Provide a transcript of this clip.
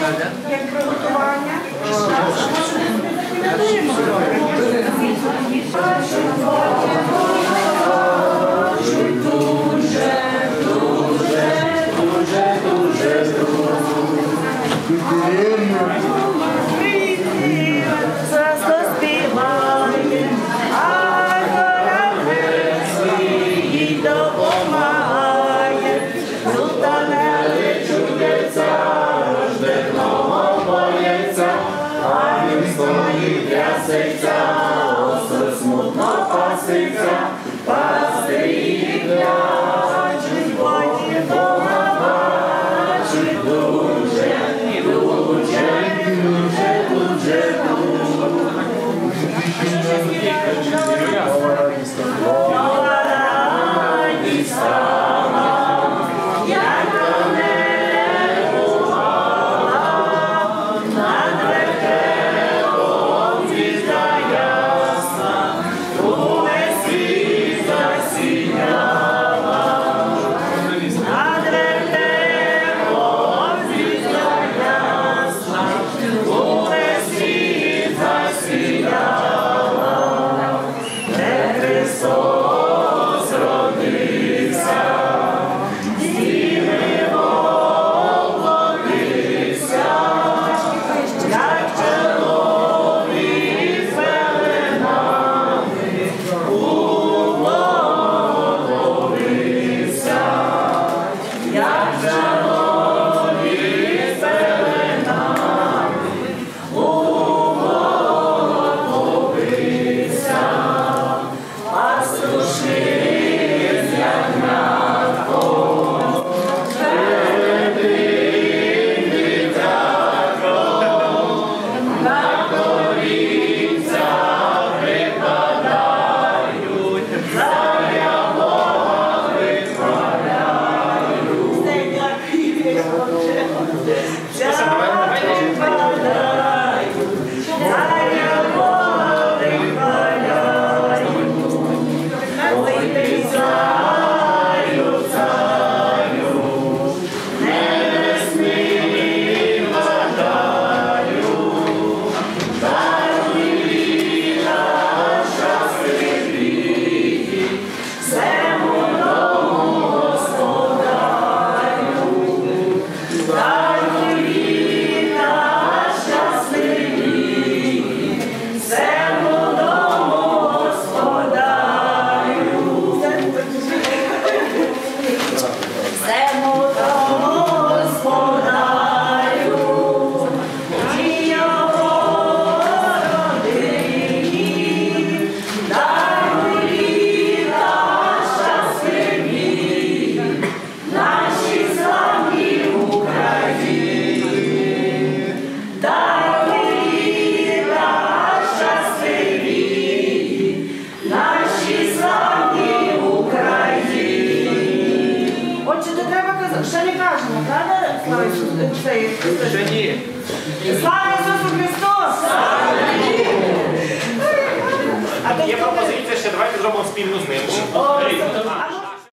як приготування. Смутно паситься, пастирі плачуть, потім Бога бачить, дуже, радість стала, як до небу мала, над вертепом звізда ясна, увесь світ засіяла. Над вертепом звізда ясна, увесь світ засіяла. Де Христос родився, діви оплотився, як чоловік з пеленами уподобився, як чоловік з пеленами уподобився. Пастушник з ягнятком, перед ним дитятком, на колінця припадають, царя Бога витворяють. Царя Бога витворяють. Ой, ти царю, царю, небесний владарю, даруй літа щасливі, всему дому господарю, даруй літа щасливі, всему дому господарю. Всему дому господарю, і його родині, даруй літа щасливі, нашій славній Україні. Даруй літа щасливі, нашій славній Україні. Отже, то треба казати, ще не кажемо, правда? Слава Ісусу Христу! Ще ні. Слава Ісусу Христу! Є пропозиція, ще давайте зробимо спільну з ним. О, а